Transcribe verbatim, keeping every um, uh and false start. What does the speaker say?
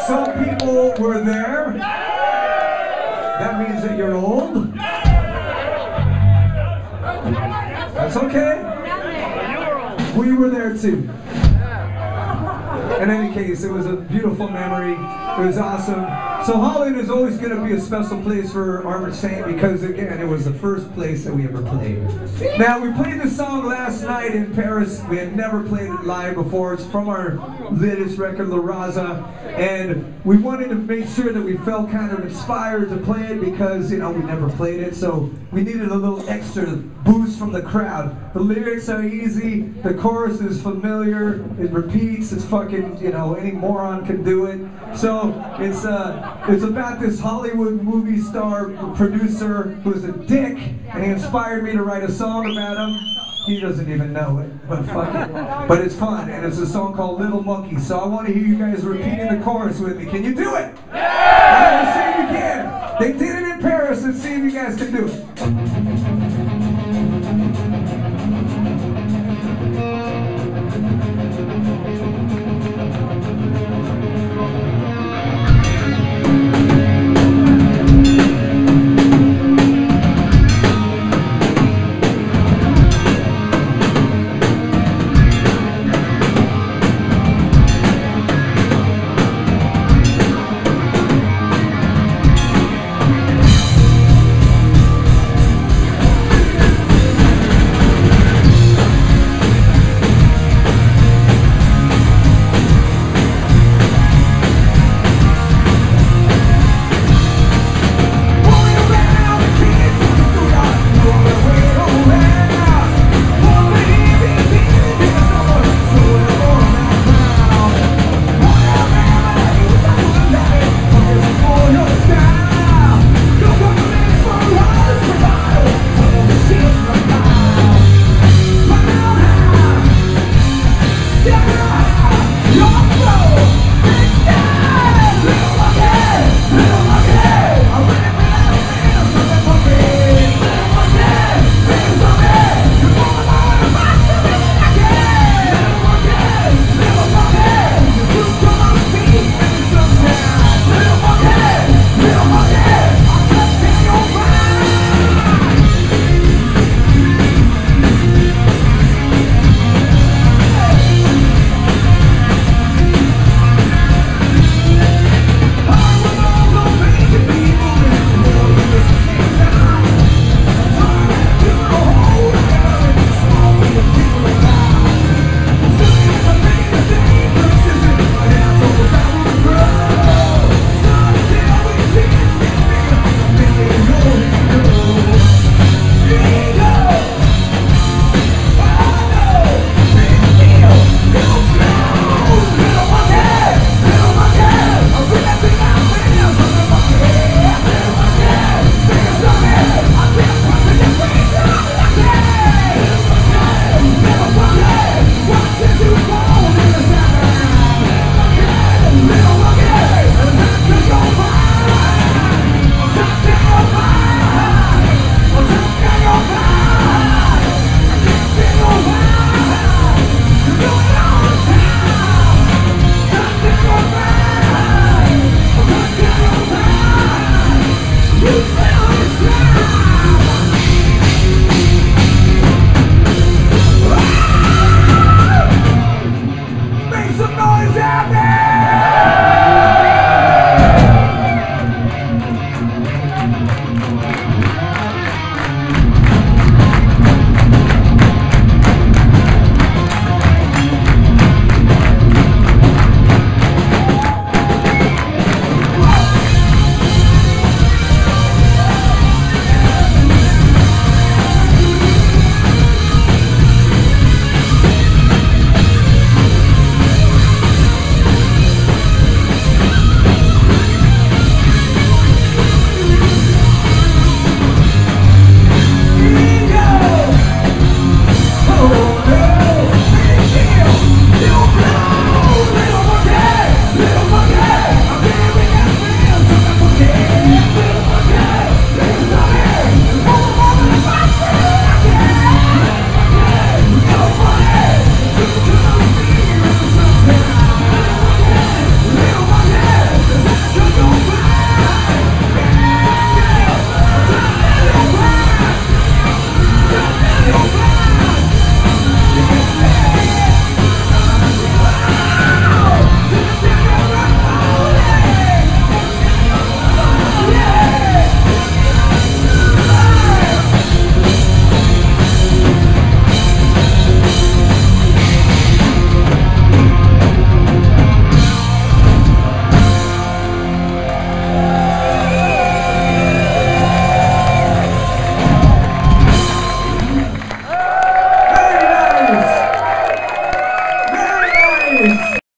Some people were there. That means that you're old. That's okay. We were there too. In any case, it was a beautiful memory. It was awesome. So Holland is always going to be a special place for Armored Saint because, again, it was the first place that we ever played. Now, we played this song last night in Paris. We had never played it live before. It's from our latest record, La Raza. And we wanted to make sure that we felt kind of inspired to play it because, you know, we never played it. So we needed a little extra boost from the crowd. The lyrics are easy. The chorus is familiar. It repeats. It's fucking, you know, any moron can do it. So it's uh, it's about this Hollywood movie star producer who's a dick, and he inspired me to write a song about him. He doesn't even know it, but fuck it. But it's fun, and it's a song called Little Monkey. So I want to hear you guys repeating the chorus with me. Can you do it? Yeah! All right, let's see if you can. They did it in Paris. Let's see if you guys can do it.